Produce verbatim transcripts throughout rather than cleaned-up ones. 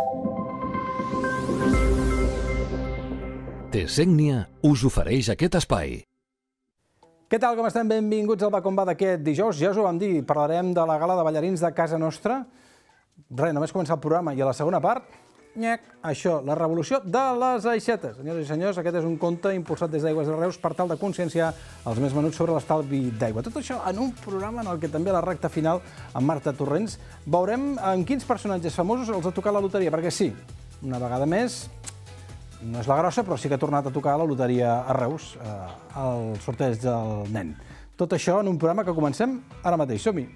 Tessègnia us ofereix aquest espai. Què tal, com estem? Benvinguts al Va Com Va d'aquest dijous. Ja us ho vam dir, parlarem de la gala de ballarins de casa nostra. Res, només començar el programa i a la segona part, nyec, això, la revolució de les aixetes. Senyors i senyors, aquest és un conte impulsat des d'Aigües de Reus per tal de conscienciar els més menuts sobre l'estalvi d'aigua. Tot això en un programa en el que també a la recta final, amb Marta Torrents, veurem en quins personatges famosos els ha tocat la loteria, perquè sí, una vegada més, no és la grossa, però sí que ha tornat a tocar la loteria a Reus, al sorteig del nen. Tot això en un programa que comencem ara mateix. Som-hi!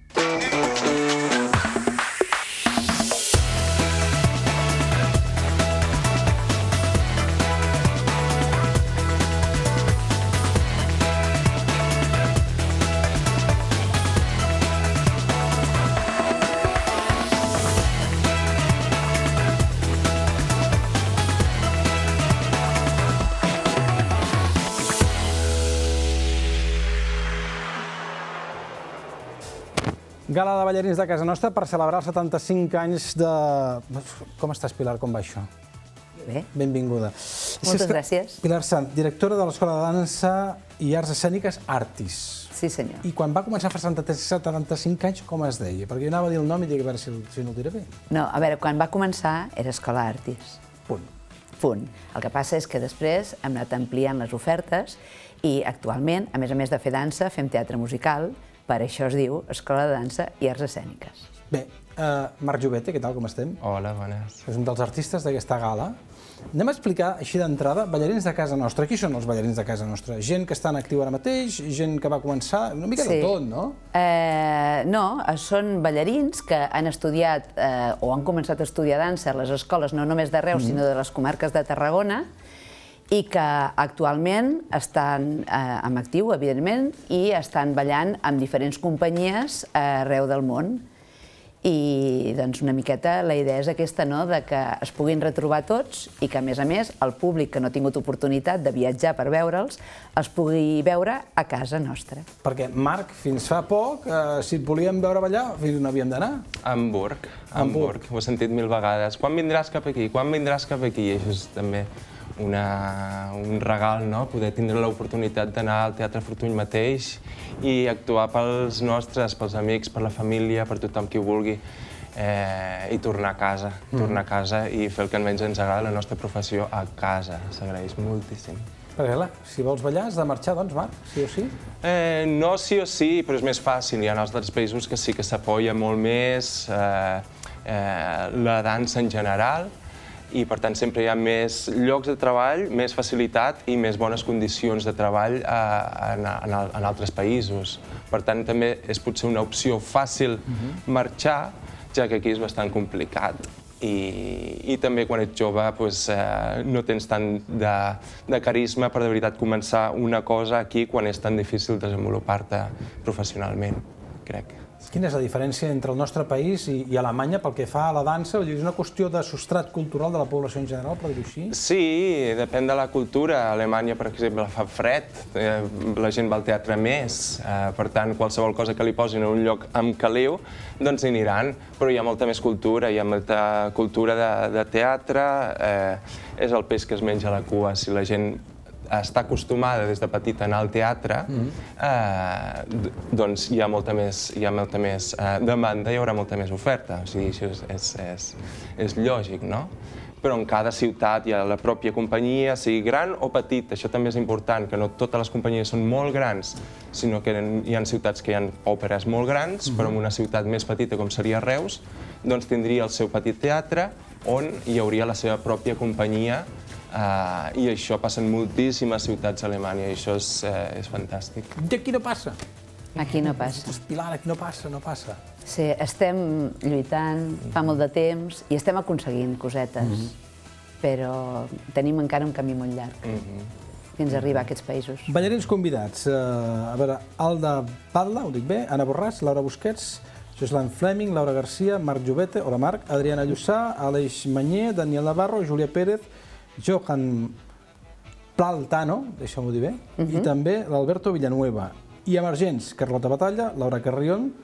Gala de ballarins de casa nostra per celebrar els setanta-cinc anys de... Com estàs, Pilar? Com va això? Bé. Benvinguda. Moltes gràcies. Pilar Sant, directora de l'Escola de Dansa i Arts Escèniques Artis. Sí, senyor. I quan va començar fa setanta-cinc anys, com es deia? Perquè jo anava a dir el nom i dic, a veure si, si no ho diré bé. No, a veure, quan va començar era Escola Artis. Punt. Punt. El que passa és que després hem anat ampliant les ofertes i actualment, a més a més de fer dansa, fem teatre musical. Per això es diu Escola de Dansa i Arts Escèniques. Bé, Marc Jovete, què tal, com estem? Hola, bones. És un dels artistes d'aquesta gala. Anem a explicar, així d'entrada, ballarins de casa nostra. Qui són els ballarins de casa nostra? Gent que està en actiu ara mateix, gent que va començar, una mica de tot, no? No, són ballarins que han estudiat o han començat a estudiar dansa a les escoles, no només de Reus, sinó de les comarques de Tarragona, i que actualment estan en actiu, evidentment, i estan ballant amb diferents companyies arreu del món. I doncs una miqueta la idea és aquesta, no?, de que es puguin retrobar tots i que, a més a més, el públic que no ha tingut oportunitat de viatjar per veure'ls els pugui veure a casa nostra. Perquè, Marc, fins fa poc, si et volíem veure ballar, fins on havíem d'anar? Hamburg. Hamburg. Ho he sentit mil vegades. Quan vindràs cap aquí? Quan vindràs cap aquí? I això és també un regal, no?, poder tindre l'oportunitat d'anar al Teatre Fortuny mateix i actuar pels nostres, pels amics, per la família, per tothom qui ho vulgui, i tornar a casa, tornar a casa i fer el que almenys ens agrada, la nostra professió, a casa. S'agraeix moltíssim. Perquè, clar, si vols ballar has de marxar, doncs, Marc, sí o sí? No sí o sí, però és més fàcil. Hi ha altres països que sí que s'apoya molt més la dansa en general, i per tant sempre hi ha més llocs de treball, més facilitat i més bones condicions de treball en altres països. Per tant, també és potser una opció fàcil marxar, ja que aquí és bastant complicat. I també quan ets jove no tens tant de carisma per de veritat començar una cosa aquí quan és tan difícil desenvolupar-te professionalment, crec. Quina és la diferència entre el nostre país i Alemanya pel que fa a la dansa? És una qüestió de substrat cultural de la població en general, per dir-ho així? Sí, depèn de la cultura. A Alemanya, per exemple, fa fred, la gent va al teatre més. Per tant, qualsevol cosa que li posin en un lloc amb caliu, doncs hi aniran. Però hi ha molta més cultura, hi ha molta cultura de teatre, és el peix que es menja la cua. Si la gent està acostumada des de petita a anar al teatre, doncs hi ha molta més demanda, hi haurà molta més oferta. O sigui, això és lògic, no? Però en cada ciutat hi ha la pròpia companyia, sigui gran o petita. Això també és important, que no totes les companyies són molt grans, sinó que hi ha ciutats que hi ha òperes molt grans, però en una ciutat més petita, com seria Reus, doncs tindria el seu petit teatre on hi hauria la seva pròpia companyia. I això passa en moltíssimes ciutats a Alemanya i això és fantàstic. I aquí no passa? Aquí no passa. Pilar, aquí no passa, no passa. Sí, estem lluitant fa molt de temps i estem aconseguint cosetes, però tenim encara un camí molt llarg fins a arribar a aquests països. Ballarins convidats. A veure, Alda Padla, ho dic bé, Anna Borràs, Laura Busquets, Joslan Fleming, Laura Garcia, Marc Jovete, hola Marc, Adriana Llussà, Aleix Manyer, Daniel Navarro, Júlia Pérez, Johan Plaltano, deixa'm-ho dir bé, i també l'Alberto Villanueva. I emergents, Carlota Batalla, Laura Carrion,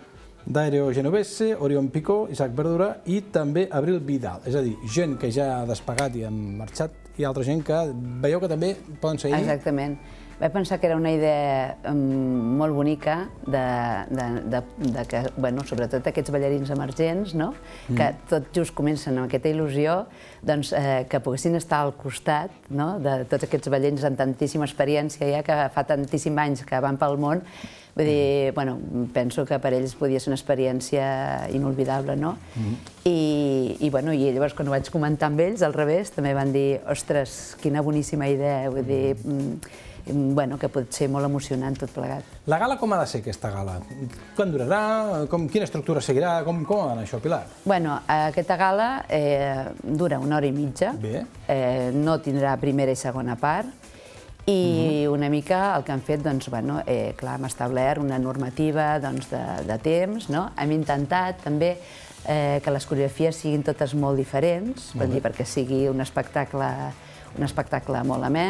Dario Genovese, Oriol Picó, Isaac Verdura i també Abril Vidal. És a dir, gent que ja ha despegat i han marxat i altra gent que veieu que també poden seguir. Exactament. Vaig pensar que era una idea um, molt bonica de, de, de, de que, bueno, sobretot aquests ballarins emergents, no? Mm. que tot just comencen amb aquesta il·lusió, doncs, eh, que poguessin estar al costat, no? de tots aquests ballarins amb tantíssima experiència ja, que fa tantíssims anys que van pel món. Vull dir, bueno, penso que per ells podia ser una experiència inolvidable, no? Mm. I, i, bueno, i llavors, quan ho vaig comentar amb ells, al revés, també van dir, ostres, quina boníssima idea, vull dir, bueno, que pot ser molt emocionant tot plegat. La gala com ha de ser, aquesta gala? Quan durarà? Com, quina estructura seguirà? Com, com ha d'anar això, Pilar? Bueno, aquesta gala eh, dura una hora i mitja. Bé. Eh, no tindrà primera i segona part. I mm-hmm. una mica el que han fet, doncs, bueno, eh, clar, hem establert una normativa doncs, de, de temps, no? Hem intentat també eh, que les coreografies siguin totes molt diferents, molt dir, perquè sigui un espectacle, un espectacle molt amè.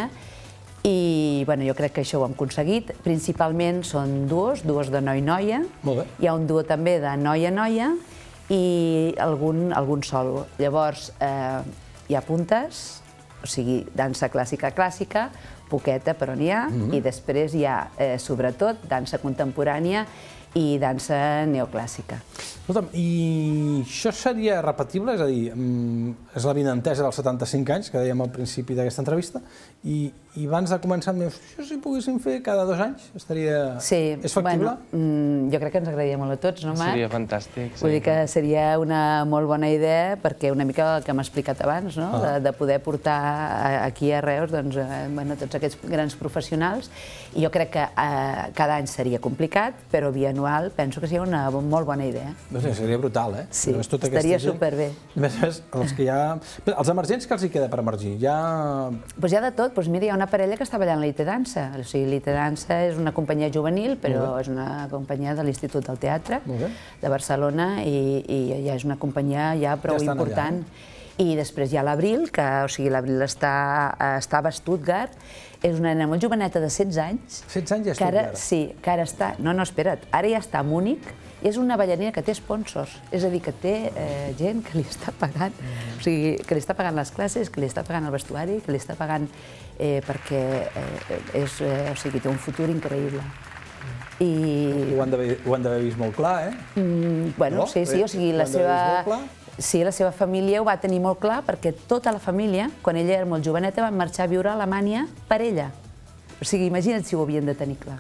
I bueno, jo crec que això ho hem aconseguit. Principalment són duos, duos de noi-noia. Molt bé. Hi ha un duo també de noia-noia i algun, algun solo. Llavors, eh, hi ha puntes, o sigui, dansa clàssica-clàssica, poqueta, però n'hi ha, mm-hmm. i després hi ha, eh, sobretot, dansa contemporània i dansa neoclàssica. Escolta'm, i això seria repetible? És a dir, és la vinentesa dels setanta-cinc anys, que dèiem al principi d'aquesta entrevista, i, i abans de començar em dius, això si poguéssim fer cada dos anys, estaria... Sí, és factible? Bueno, jo crec que ens agradaria molt a tots, no, Marc? Seria fantàstic. Vull dir que seria una molt bona idea, perquè una mica el que m'ha explicat abans, no? de, de poder portar aquí a Reus doncs, bueno, tots aquests grans professionals, i jo crec que eh, cada any seria complicat, però bianual penso que seria una molt bona idea. Doncs seria brutal, eh? Sí, estaria superbé. A més a més, els que hi ha... Els emergents, què els hi queda per emergir? Hi ha... Doncs hi ha de tot. Doncs mira, hi ha una parella que està ballant l'Elite Dansa. O sigui, l'Elite Dansa és una companyia juvenil, però és una companyia de l'Institut del Teatre de Barcelona i, i ja és una companyia ja prou ja important. Allà. I després hi ha l'Abril, que o sigui, l'Abril està, estava a Stuttgart, és una nena molt joveneta de setze anys. setze anys ja a Stuttgart? Sí, que ara està... No, no, espera't, ara ja està a Múnich, i és una ballarina que té sponsors, és a dir, que té eh, gent que li està pagant, mm. o sigui, que li està pagant les classes, que li està pagant el vestuari, que li està pagant eh, perquè eh, és, eh, o sigui, té un futur increïble. I... Ho han d'haver vist molt clar, eh? Mm, bueno, no? sí, sí, o sigui, la seva... Sí, la seva família ho va tenir molt clar perquè tota la família, quan ella era molt joveneta, van marxar a viure a Alemanya per ella. O sigui, imagina't si ho havien de tenir clar.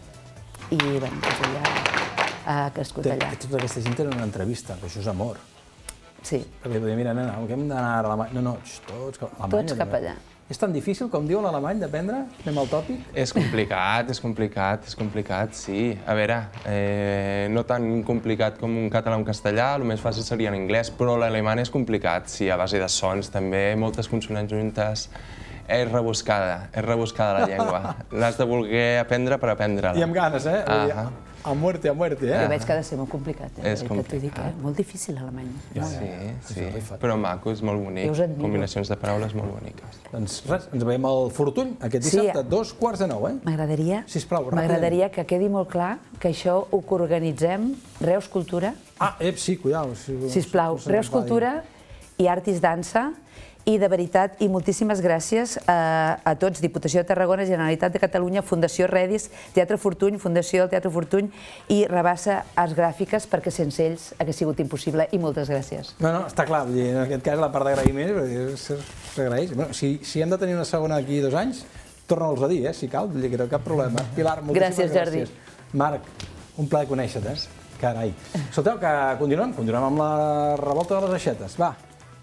I, bueno, doncs ella ha crescut allà. Tota aquesta gent tenen una entrevista, que això és amor. Sí. Perquè podem dir, nena, que hem d'anar a Alemanya. No, no, tots cap a Alemanya. Tots cap allà. És tan difícil, com diu l'alemany, d'aprendre? Anem al tòpic? És complicat, és complicat, és complicat, sí. A veure, eh, no tan complicat com un català o un castellà, el més fàcil seria en anglès, però l'alemany és complicat, sí, a base de sons també, moltes consonants juntes. És rebuscada, és rebuscada la llengua. L'has de voler aprendre per aprendre-la. I amb ganes, eh? Ah, a muerte, a muerte, eh? Jo veig que ha de ser molt complicat, eh? És complicat. Molt difícil, l'alemany. Sí, sí, però maco, és molt bonic. Combinacions de paraules molt boniques. Doncs res, ens veiem al Fortuny aquest dissabte, dos quarts de nou, eh? M'agradaria Sisplau, m'agradaria que quedi molt clar que això ho coorganitzem Reus Cultura. Ah, ep, sí, cuidao. Sisplau, Reus Cultura i Artis Dansa. I de veritat, i moltíssimes gràcies a, a tots, Diputació de Tarragona, Generalitat de Catalunya, Fundació Redis, Teatre Fortuny, Fundació del Teatre Fortuny i Rabassa Arts Gràfiques, perquè sense ells hagués sigut impossible, i moltes gràcies. No, no, està clar, en aquest cas la part d'agraïment s'agraeix. Si, si hem de tenir una segona d'aquí dos anys, torna'ls a dir, eh, si cal, vull dir que no cap problema. Pilar, moltíssimes gràcies. Gràcies, Jordi. Marc, un plaer conèixer-te, eh? Carai. Escolteu, que continuem, continuem amb la revolta de les aixetes. Va.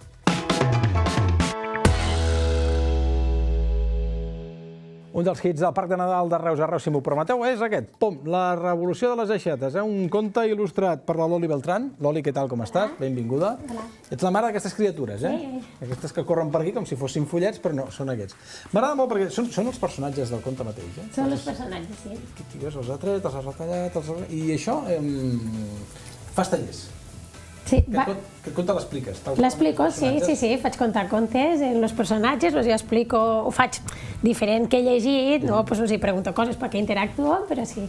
Un dels hits del Parc de Nadal de Reus a Reus, si m'ho permeteu, és aquest. Pum, la revolució de les aixetes. Un conte il·lustrat per la Loli Beltrán. Loli, què tal, com estàs? Benvinguda. Ets la mare d'aquestes criatures, eh? Aquestes que corren per aquí com si fossin follets, però no, són aquests. M'agrada molt perquè són els personatges del conte mateix, eh? Són els personatges, sí. Els ha tret, els ha retallat, i això fas tallers. Sí, va. Que conte l'expliques? L'explico, sí, sí, sí, faig contar contes en els personatges, jo explico, ho faig diferent que he llegit, no? Pues us hi pregunto coses perquè interactuo, però sí,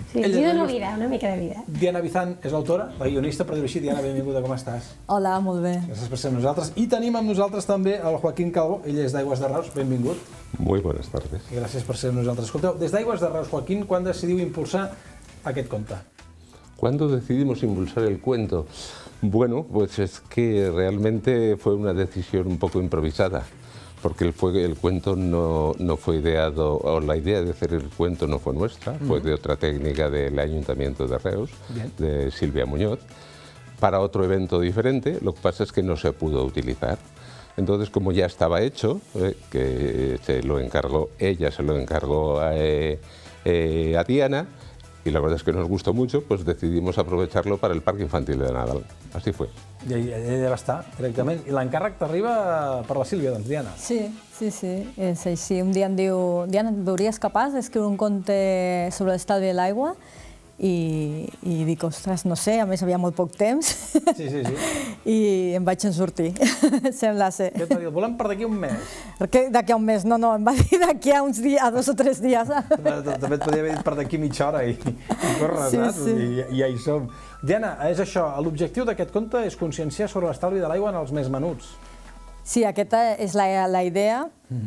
Sí, Ella li és dono la- vida, una mica de vida. Diana Bizan és l'autora, la guionista, per dir-ho així. Diana, benvinguda, com estàs? Hola, molt bé. Gràcies per ser amb nosaltres. I tenim amb nosaltres també el Joaquín Calvo, ell és d'Aigües de Reus, benvingut. Muy buenas tardes. I gràcies per ser amb nosaltres. Escolteu, des d'Aigües de Reus, Joaquín, quan decidiu impulsar aquest conte? ¿Cuándo decidimos impulsar el cuento? Bueno, pues es que realmente fue una decisión un poco improvisada, porque el, fue, el cuento no, no fue ideado, o la idea de hacer el cuento no fue nuestra, mm. fue de otra técnica del Ayuntamiento de Reus, Bien. de Silvia Muñoz, para otro evento diferente. Lo que pasa es que no se pudo utilizar. Entonces, como ya estaba hecho, eh, que se lo encargó, ella se lo encargó a, eh, eh, a Diana, y la verdad es que nos gustó mucho, pues decidimos aprovecharlo para el Parque Infantil de Nadal. Así fue. I ella va estar, directament. I l'encàrrec t'arriba per la Sílvia, doncs, Diana. Sí, sí, sí, és així. Un dia em diu, Diana, et veuries capaç d'escriure un conte sobre l'estalvi de l'aigua? I, i dic, ostres, no sé, a més havia molt poc temps. Sí, sí, sí. I em vaig en sortir, sembla ser. Què et va dir? El volem per d'aquí un mes. Perquè d'aquí a un mes? No, no, em va dir d'aquí a uns dies, a dos o tres dies. També et podia haver dit per d'aquí mitja hora i, i corres, Sí, saps? sí. I, I ja hi som. Diana, és això, l'objectiu d'aquest conte és conscienciar sobre l'estalvi de l'aigua en els més menuts. Sí, aquesta és la, la idea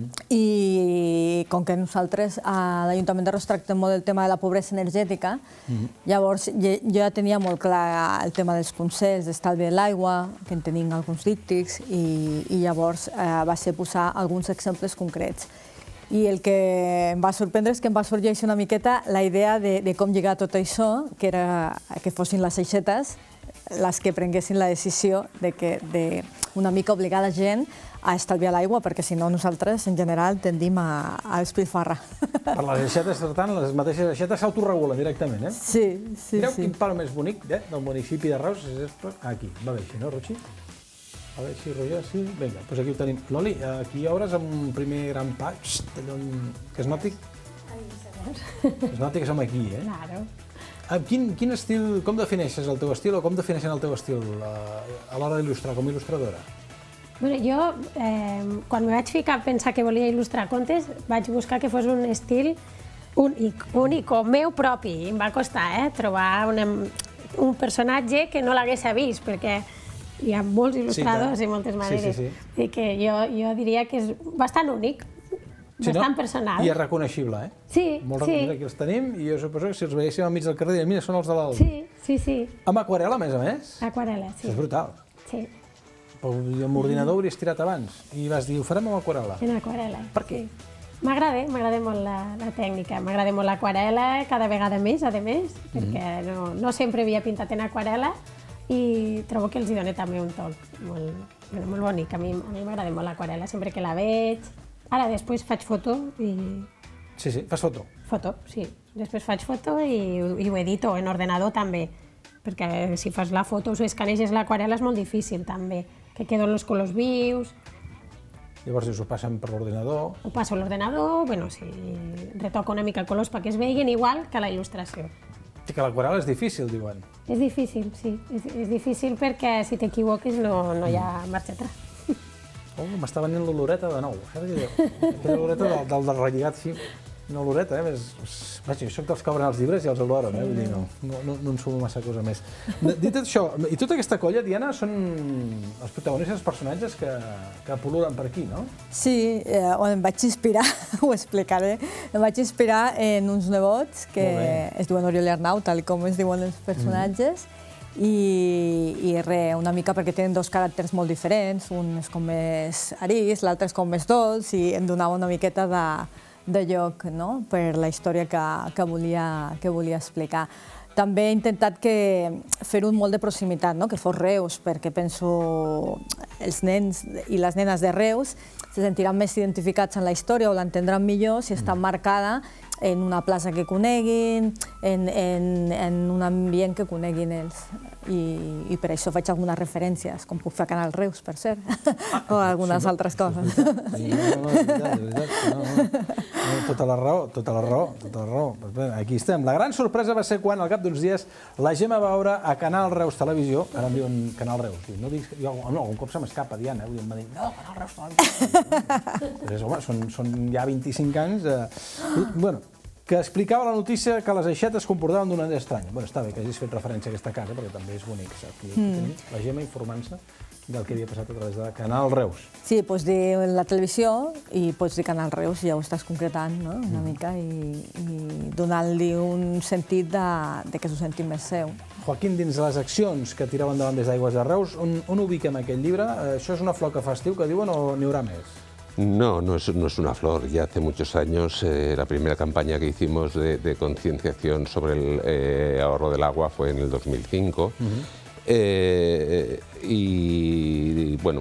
i com que nosaltres a l'Ajuntament de Reus tractem molt el tema de la pobresa energètica, llavors jo jo ja tenia molt clar el tema dels consells d'estalvi de l'aigua, que en tenim alguns díptics, i, i llavors eh, va ser posar alguns exemples concrets. I el que em va sorprendre és que em va sorgir una miqueta la idea de, de com lligar tot això, que era que fossin les aixetes les que prenguessin la decisió de que de una mica obligar la gent a estalviar l'aigua, perquè si no nosaltres en general tendim a, a despilfarrar. Per les aixetes, per tant, les mateixes aixetes s'autoregulen directament, eh? Sí, sí, Mireu sí. quin pal més bonic eh, del municipi de Reus. És aquí, va bé així, no, Rochi? Va bé així, Roger, sí? Vinga, doncs aquí ho tenim. Loli, aquí hi hauràs un primer gran pa, Xxt, allò que es noti... Es noti que som aquí, eh? Claro. Quin, quin estil, com defineixes el teu estil o com defineixen el teu estil a l'hora d'il·lustrar, com a il·lustradora? Bueno, jo, eh, quan me vaig ficar a pensar que volia il·lustrar contes, vaig buscar que fos un estil únic, únic o meu propi. I em va costar eh, trobar una, un personatge que no l'hagués vist, perquè hi ha molts il·lustradors Sí, i moltes maneres. sí, sí. I que jo, jo diria que és bastant únic, Sí, no? bastant personal. I és reconeixible, eh? Sí, Molt sí. reconeixible, aquí els tenim, i jo suposo que si els veiéssim enmig del carrer, dirien, mira, són els de l'Albi. Sí, sí, sí. Amb aquarel·la, a més a més? Aquarel·la, sí. Això és brutal. Sí, Però amb ordinador hauries tirat abans. I vas dir, ho farem amb aquarel·la. en aquarel·la. Per què? Sí. M'agrada, m'agrada molt la, la tècnica, m'agrada molt l'aquarel·la, cada vegada més, a més, perquè no, no sempre havia pintat en aquarel·la i trobo que els hi dona també un toc molt, bueno, molt bonic. A mi a mi m'agrada molt l'aquarel·la, sempre que la veig. Ara després faig foto i... Sí, sí, fas foto. Foto, sí. Després faig foto i, i ho edito en ordenador també, perquè si fas la foto o si escaneges l'aquarel·la és molt difícil també, que queden els colors vius. Llavors dius, ho passen per l'ordinador. Ho passo a l'ordenador, bueno, sí, retoco una mica colors perquè es veien igual que la il·lustració. Sí, que l'aquarel·la és difícil, diuen. És difícil, sí, és, és difícil perquè si t'equivoques no, no hi ha marxa atrás. Oh, m'està venint l'oloreta de nou. Saps què diu? Aquella oloreta del, del, del relligat, sí. Una oloreta, eh? És, és, vaja, jo soc dels que obren els llibres i els oloren, eh? Vull dir, no, no, no, no en sumo massa cosa més. Dit això, i tota aquesta colla, Diana, són els protagonistes, els personatges que, que pol·lulen per aquí, no? Sí, eh, on em vaig inspirar, ho explicaré, em vaig inspirar en uns nebots que es diuen Oriol i Arnau, tal com es diuen els personatges, mm. I, i res, una mica perquè tenen dos caràcters molt diferents, un és com més arís, l'altre és com més dolç, i em donava una miqueta de, de lloc, no?, per la història que, que, volia, que volia explicar. També he intentat que fer-ho molt de proximitat, no?, que fos Reus, perquè penso els nens i les nenes de Reus se sentiran més identificats en la història o l'entendran millor si està marcada en una plaça que coneguin, en, en, en un ambient que coneguin ells. I, i per això faig algunes referències, com puc fer a Canal Reus, per cert, ah, o algunes sí, altres coses. Sí, no, no, és veritat, és veritat. No, no. No, tota la raó, tota la raó, tota la raó. Aquí estem. La gran sorpresa va ser quan, al cap d'uns dies, la Gemma va veure a Canal Reus Televisió, ara em diuen Canal Reus, no diguis, jo, no, un cop se m'escapa, Diana, eh? Em va dir, no, Canal Reus Televisió. Però, home, són, són ja vint-i-cinc anys. Eh... Bueno, que explicava la notícia que les aixetes comportaven d'una manera estranya. Bé, està bé que hagis fet referència a aquesta casa, perquè també és bonic, saps? Aquí tenim la Gemma informant-se del que havia passat a través de Canal Reus. Sí, pots dir la televisió i pots dir Canal Reus, ja ho estàs concretant una mica i donant-li un sentit que s'ho senti més seu. Joaquín, dins les accions que tiraven davant des d'Aigües de Reus, on ubiquem aquest llibre? Això és una flor que fa estiu, que diuen, o n'hi haurà més? No, no es, no es una flor. Ya hace muchos años eh, la primera campaña que hicimos de, de concienciación sobre el eh, ahorro del agua fue en el dos mil cinco. Uh-huh. eh, y, y bueno,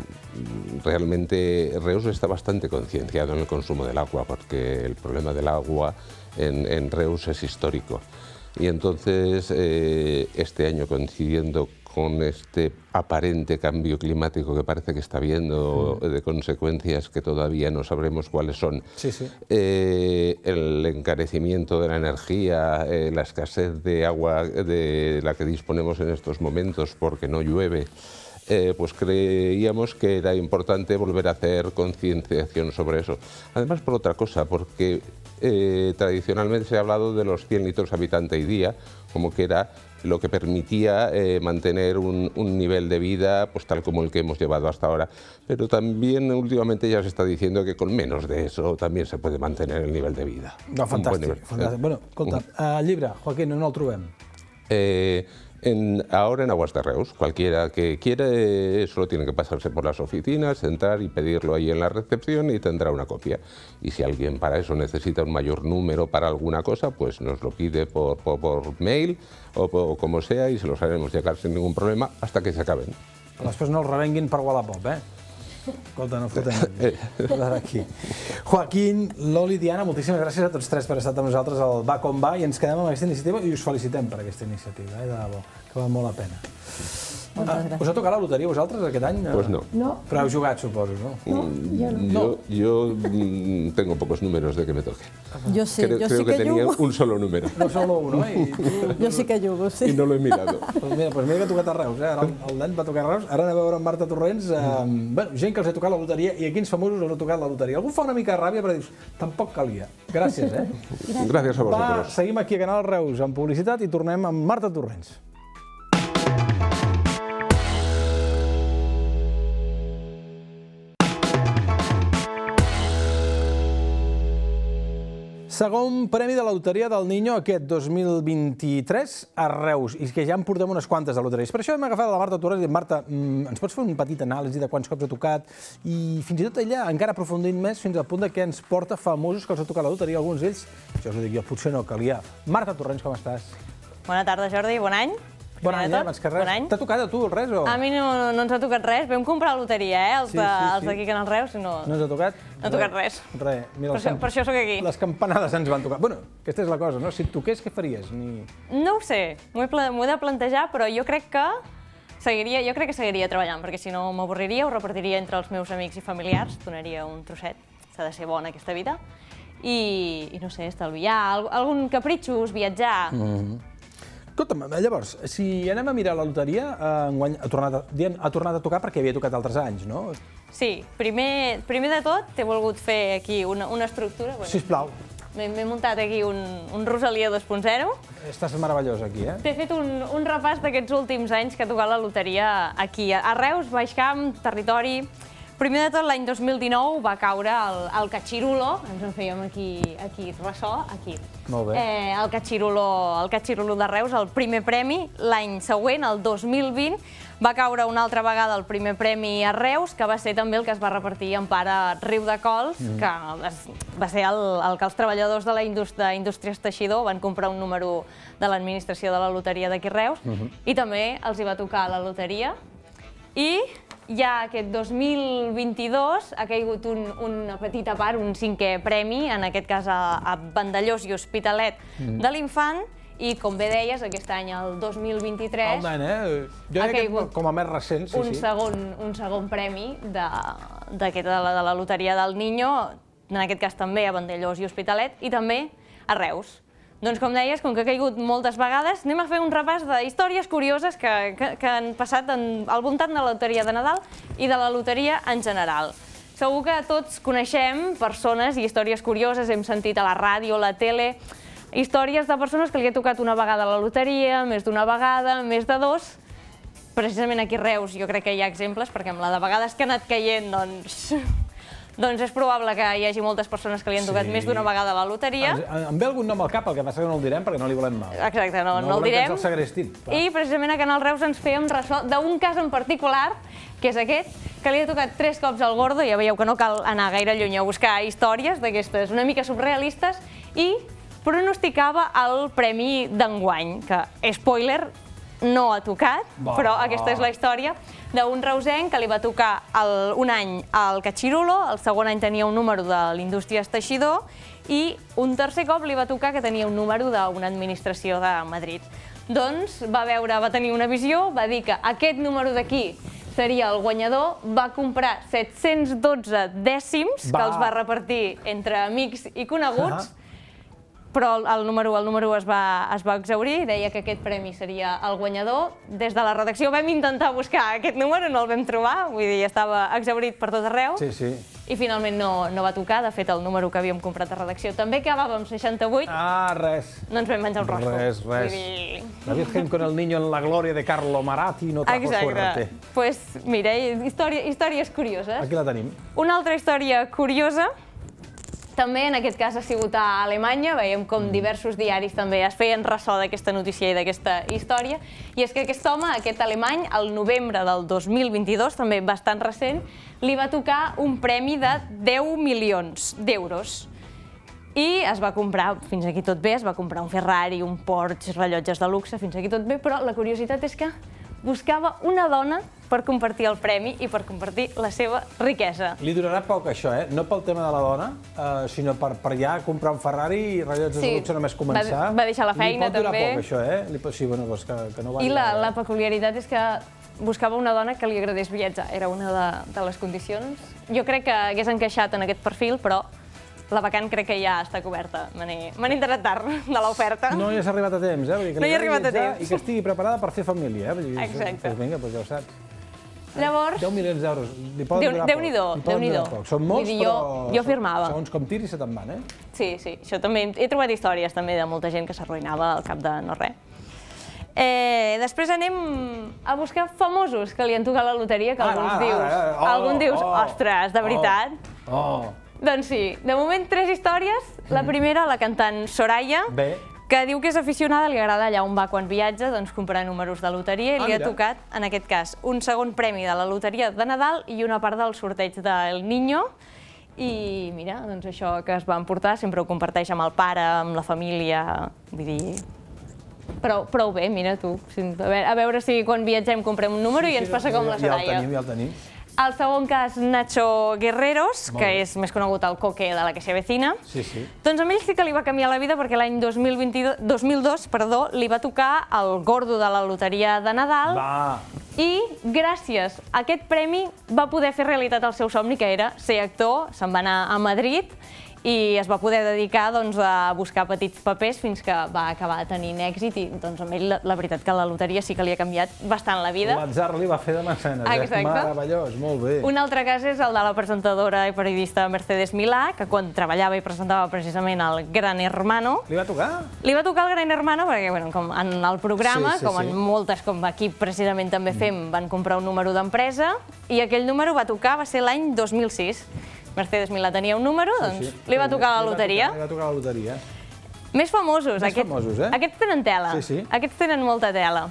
realmente Reus está bastante concienciado en el consumo del agua, porque el problema del agua en, en Reus es histórico. Y entonces eh, este año, coincidiendo con este aparente cambio climático que parece que está habiendo, mm. de consecuencias que todavía no sabremos cuáles son, sí, sí. Eh, el encarecimiento de la energía, eh, la escasez de agua de la que disponemos en estos momentos porque no llueve, eh, pues creíamos que era importante volver a hacer concienciación sobre eso. Además, por otra cosa, porque eh, tradicionalmente se ha hablado de los cien litros habitante y día, como que era lo que permitía eh, mantener un, un nivel de vida pues tal como el que hemos llevado hasta ahora. Pero también últimamente ya se está diciendo que con menos de eso también se puede mantener el nivel de vida. No, fantàstic. fantàstic. Bueno, escolta, el llibre, Joaquín, on el trobem? Eh, en, ahora en Aguas de Reus. Cualquiera que quiera eh, solo tiene que pasarse por las oficinas, entrar y pedirlo ahí en la recepción y tendrá una copia. Y si alguien para eso necesita un mayor número para alguna cosa, pues nos lo pide por, por, por mail o, o como sea y se los haremos llegar sin ningún problema hasta que se acaben. Després no els revenguin per Wallapop, eh? Escolta, no fotem aquí. Joaquín, Loli, Diana, moltíssimes gràcies a tots tres per estar amb nosaltres al Va Com Va i ens quedem amb aquesta iniciativa i us felicitem per aquesta iniciativa, eh, de debò, que val molt la pena. Moltes gràcies. Us ha tocat la loteria vosaltres aquest any? Pues no. No. Però heu jugat, suposo, no? No, yo no. Yo, yo mm, tengo pocos números de que me toque. Yo sí, creo yo creo sí que, que tenía jugo. un solo número. No solo uno, eh? I tu... Jo sí que jugo, sí. Y no lo he mirado. Pues mira, pues mira que ha tocat a Reus, eh? Ara el, el nen va tocar a Reus. Ara anem a veure en Marta Torrents. Eh, bueno, gent que els ha tocat la loteria i a quins famosos els ha tocat la loteria. Algú fa una mica de ràbia, però dius, tampoc calia. Gràcies, eh? Gràcies a Va, vosotros. seguim aquí a Canal Reus amb publicitat i tornem amb Marta Torrents. Segon premi de la loteria del Niño aquest dos mil vint-i-tres a Reus, i que ja en portem unes quantes de loteries. Per això hem agafat la Marta Torrents i dit, Marta, ens pots fer un petit anàlisi de quants cops ha tocat i fins i tot ella encara aprofundint més fins al punt que ens porta famosos que els ha tocat la loteria, alguns d'ells, això us ho dic jo, potser no calia. Marta Torrents, com estàs? Bona tarda, Jordi, bon any. Bon any, abans que res. T'ha tocat a tu res o...? A mi no, no ens ha tocat res, vam comprar loteria, eh, els, Sí, de, sí, sí. els d'aquí Canal Reus, i no, No ens ha tocat? no ha tocat res. Res. Mira, Per les això, camp- per això sóc aquí. Les campanades ens van tocar. Bueno, aquesta és la cosa, no? Si et toqués, què faries? Ni... No ho sé, m'ho he, pla- m'ho he de plantejar, però jo crec que seguiria, jo crec que seguiria treballant, perquè si no m'avorriria, ho repartiria entre els meus amics i familiars, donaria un trosset, s'ha de ser bona aquesta vida, i, i no sé, estalviar, al- algun capritxos, viatjar... Mm. Escolta'm, llavors, si anem a mirar la loteria, eh, enguany ha tornat, a, diem, ha tornat a tocar perquè havia tocat altres anys, no? Sí, primer, primer de tot t'he volgut fer aquí una, una estructura. Bueno, Sisplau, m'he m'he muntat aquí un, un Rosalia dos punt zero. estàs meravellós aquí, eh? T'he fet un, un repàs d'aquests últims anys que ha tocat la loteria aquí, a Reus, Baix Camp, territori... Primer de tot, l'any dos mil dinou va caure el, el Catxirulo, ens en fèiem aquí, aquí ressò, aquí. Molt bé. Eh, el Catxirulo, el Catxirulo de Reus, el primer premi. L'any següent, el dos mil vint, va caure una altra vegada el primer premi a Reus, que va ser també el que es va repartir en pare Riu de Cols, mm. que es, va ser el, el que els treballadors de la indústria, Indústries Teixidor van comprar un número de l'administració de la loteria d'aquí Reus, mm -hmm. i també els hi va tocar la loteria. I ja aquest dos mil vint-i-dos ha caigut un, una petita part, un cinquè premi, en aquest cas a, a Vandellós i Hospitalet mm. de l'Infant, i com bé deies, aquest any, el dos mil vint-i-tres, El nen, eh? Jo ha crec que caigut com a més recent, sí, un, sí. segon, un segon premi de, d'aquest, de, la, de la loteria del Niño, en aquest cas també a Vandellós i Hospitalet, i també a Reus. Doncs, com deies, com que ha caigut moltes vegades, anem a fer un repàs de històries curioses que, que, que han passat en, al voltant de la loteria de Nadal i de la loteria en general. Segur que tots coneixem persones i històries curioses, hem sentit a la ràdio, a la tele, històries de persones que li ha tocat una vegada a la loteria, més d'una vegada, més de dos. Precisament aquí a Reus jo crec que hi ha exemples, perquè amb la de vegades que ha anat caient, doncs... Doncs és probable que hi hagi moltes persones que li han tocat més d'una vegada a la loteria. Em ve algun nom al cap, el que passa que no el direm perquè no li volem mal. Exacte, no el direm. No volem que ens el segrestin. I precisament a Canal Reus ens fèiem ressò d'un cas en particular, que és aquest, que li ha tocat tres cops al Gordo, ja veieu que no cal anar gaire lluny a buscar històries d'aquestes una mica surrealistes, i pronosticava el premi d'enguany, que, spoiler, no ha tocat, però aquesta és la història d'un reusenc que li va tocar un any al Catxirulo, el segon any tenia un número de l'Indústries Teixidor i un tercer cop li va tocar que tenia un número d'una administració de Madrid. Doncs va veure, va tenir una visió, va dir que aquest número d'aquí seria el guanyador, va comprar set-cents dotze dècims, que els va repartir entre amics i coneguts, però el número es va exhaurir, deia que aquest premi seria el guanyador. Des de la redacció vam intentar buscar aquest número, no el vam trobar, vull dir, estava exhaurit per tot arreu, i finalment no va tocar. De fet, el número que havíem comprat a redacció també acabava amb seixanta-vuit. Ah, res. No ens vam menjar el rosco. Res, res. La Virgen con el niño en la gloria de Carlo Maratti no trajo suerte. Exacte. Doncs mira, històries curioses. Aquí la tenim. Una altra història curiosa, també en aquest cas ha sigut a Alemanya, veiem com diversos diaris també es feien ressò d'aquesta notícia i d'aquesta història, i és que aquest home, aquest alemany, al novembre del dos mil vint-i-dos, també bastant recent, li va tocar un premi de deu milions d'euros. I es va comprar, fins aquí tot bé, es va comprar un Ferrari, un Porsche, rellotges de luxe, fins aquí tot bé, però la curiositat és que buscava una dona per compartir el premi i per compartir la seva riquesa. Li durarà poc això, eh? No pel tema de la dona, sinó per ja comprar un Ferrari i rellotges de luxe només començar. Va deixar la feina, també. Li pot durar poc, això, eh? Sí, bueno, doncs que no va... I la peculiaritat és que buscava una dona que li agradés viatjar. Era una de les condicions. Jo crec que hagués encaixat en aquest perfil, però la vacant crec que ja està coberta. Me n'he enterat tard de l'oferta. No hi has arribat a temps, eh? No hi he arribat a temps. I que estigui preparada per fer família, eh? Exacte. Doncs vinga, doncs ja ho saps. Llavors... deu milions d'euros. Li poden durar poc. Déu-n'hi-do, déu-n'hi-do. Són molts, però... Jo firmava. Segons com tiris se te'n van, eh? Sí, sí. Això també... He trobat històries també de molta gent que s'arruïnava al cap de no res. Després anem a buscar famosos que li han tocat la loteria, que alguns dius... Alguns dius, ostres, de veritat? Oh! Doncs sí, de moment tres històries. La primera, la cantant Soraya, que diu que és aficionada, li agrada allà on va quan viatja, doncs comprar números de loteria, i li ha tocat, en aquest cas, un segon premi de la loteria de Nadal i una part del sorteig del Niño. I mira, doncs això que es va emportar sempre ho comparteix amb el pare, amb la família, vull dir... Prou bé, mira tu. A veure si quan viatgem comprem un número i ens passa com la Soraya. Ja el tenim, ja el tenim. El segon cas, Nacho Guerreros, que és més conegut el Coque de la que se avecina. Sí, sí. Doncs a ell sí que li va canviar la vida perquè l'any dos mil dos li va tocar el Gordo de la loteria de Nadal. I gràcies a aquest premi va poder fer realitat el seu somni, que era ser actor. Se'n va anar a Madrid i es va poder dedicar a buscar petits papers fins que va acabar tenint èxit, i amb ell la veritat que la loteria sí que li ha canviat bastant la vida. L'atzar li va fer de mecenes, és meravellós, molt bé. Un altre cas és el de la presentadora i periodista Mercedes Milà, que quan treballava i presentava precisament el Gran Hermano... Li va tocar? Li va tocar el Gran Hermano perquè en el programa, com en moltes, com aquí precisament també fem, van comprar un número d'empresa, i aquell número va tocar, va ser l'any dos mil sis. Mercedes Milà tenia un número, doncs li va tocar la loteria. Li va tocar la loteria. Més famosos. Més famosos, eh? Aquests tenen tela. Sí, sí. Aquests tenen molta tela.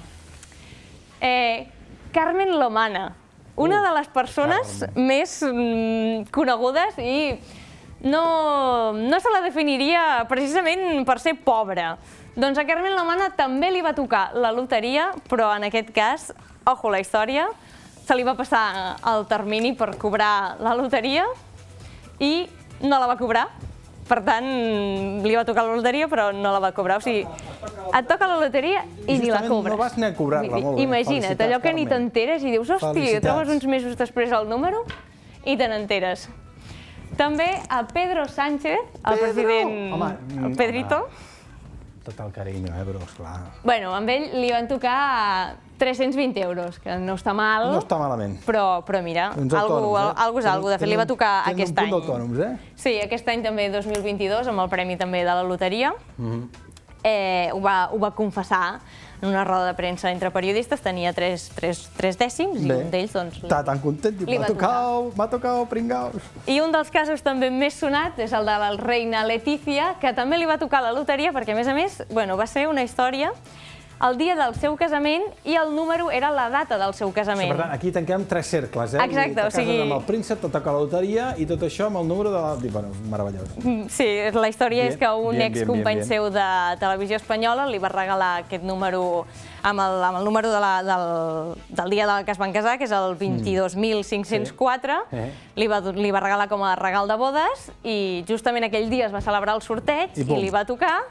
Carmen Lomana, una de les persones més conegudes i no se la definiria precisament per ser pobra. Doncs a Carmen Lomana també li va tocar la loteria, però en aquest cas, ojo la història, se li va passar el termini per cobrar la loteria i no la va cobrar. Per tant, li va tocar la loteria, però no la va cobrar. O sigui, et toca la loteria i ni la cobres. No vas anar a cobrar-la, molt bé. Imagina't, allò que ni t'enteres i dius, hòstia, trobes uns mesos després el número i te n'enteres. També a Pedro Sánchez, el president... El Pedrito. Tot el carinyo, eh, però esclar. Bueno, amb ell li van tocar tres-cents vint euros, que no està mal. No està malament. Però mira, algú és algú. De fet, li va tocar aquest any. Tenen un punt d'autònoms, eh? Sí, aquest any també, dos mil vint-i-dos, amb el premi també de la loteria. eh, ho, va, ho va confessar en una roda de premsa entre periodistes, tenia tres, tres, tres dècims i un d'ells, doncs... Està tan content, diu, m'ha tocat, m'ha tocat, pringaus. I un dels casos també més sonat és el de la reina Letícia, que també li va tocar la loteria, perquè a més a més, bueno, va ser una història el dia del seu casament i el número era la data del seu casament. Per tant, aquí tanquem tres cercles, eh? Exacte, o sigui... Te cases amb el príncep, te toca la loteria i tot això amb el número de la... Bueno, meravellós. Sí, la història és que un excompany seu de Televisió Espanyola li va regalar aquest número amb el, amb el número de la, del, del dia que es van casar, que és el vint-i-dos mil cinc-cents quatre, sí. li, va, li va regalar com a regal de bodes i justament aquell dia es va celebrar el sorteig i, i li va tocar.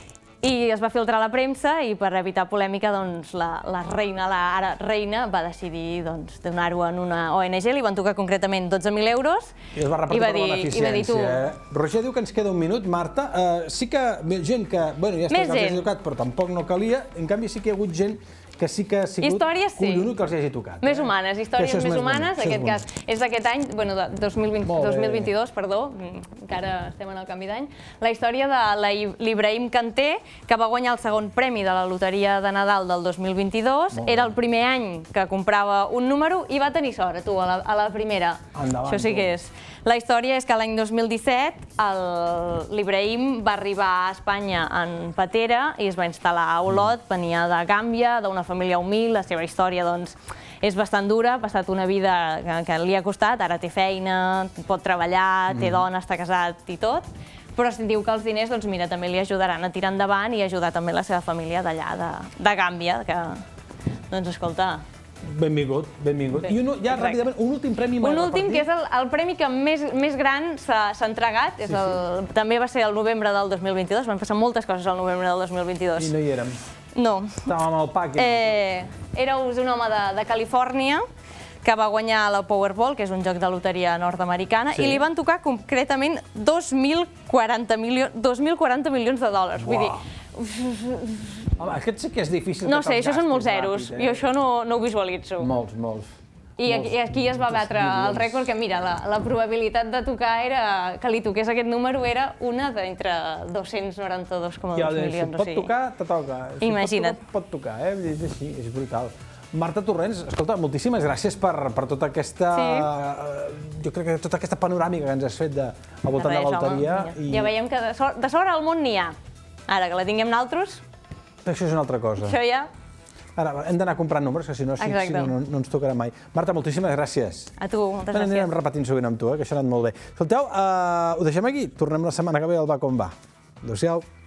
I es va filtrar a la premsa i per evitar polèmica doncs, la, la reina, la ara reina, va decidir doncs, donar-ho en una O N G, li van tocar concretament dotze mil euros. I es va repartir per la beneficència. Eh? Roger diu que ens queda un minut, Marta. Uh, sí que gent que, bueno, ja està que els hagi tocat, però tampoc no calia. En canvi sí que hi ha hagut gent que sí que ha sigut històries, sí. collonut que els hagi tocat. Més humanes, històries més, més humanes. En aquest cas és d'aquest any, bueno, de dos mil vint-i-dos, perdó, encara estem en el canvi d'any. La història de l'Ibrahim Kanté, que va guanyar el segon premi de la loteria de Nadal del dos mil vint-i-dos. Era el primer any que comprava un número i va tenir sort, tu, a la, a la primera. Endavant, Això sí que és. La història és que l'any dos mil disset l'Ibrahim va arribar a Espanya en patera i es va instal·lar a Olot, venia de Gàmbia, d'una família humil, la seva història doncs, és bastant dura, ha passat una vida que, que li ha costat, ara té feina, pot treballar, té dona, està casat i tot, però si diu que els diners, doncs mira, també li ajudaran a tirar endavant i ajudar també la seva família d'allà, de, de Gàmbia, que, doncs escolta... Benvingut, benvingut. I un, ja Exacte. ràpidament, un últim premi Un últim, que és el, el premi que més, més gran s'ha entregat, és el, sí, sí. també va ser el novembre del dos mil vint-i-dos, van passar moltes coses al novembre del dos mil vint-i-dos. I no hi érem. No. Estàvem amb el pack. Eh, Éreu un home de, de Califòrnia que va guanyar la Powerball, que és un joc de loteria nord-americana, sí. i li van tocar concretament dos mil quaranta milions de dòlars. Vull dir, home, aquest sí que és difícil. No sé, això són molts zeros. Jo això no, no ho visualitzo. Molts, molts. I aquí, aquí es va batre el rècord, que mira, la, la probabilitat de tocar era, que li toqués aquest número era una d'entre dos-cents noranta-dos coma dos milions. Si pot tocar, te toca. Imagina't. Pot tocar, eh? És així, és brutal. Marta Torrents, escolta, moltíssimes gràcies per, per tota aquesta... Sí. Jo crec que tota aquesta panoràmica que ens has fet de, al voltant de la loteria. I... Ja veiem que de sort, de sort al món n'hi ha. Ara, que la tinguem nosaltres... Això és una altra cosa. Això ja... Ara, hem d'anar comprant números, que si no, si, si no, no, no ens tocarà mai. Marta, moltíssimes gràcies. A tu, moltes gràcies. Anirem repetint sovint amb tu, eh, que això ha anat molt bé. Escolteu, uh, ho deixem aquí. Tornem la setmana que ve al Va Com Va. Adéu-siau.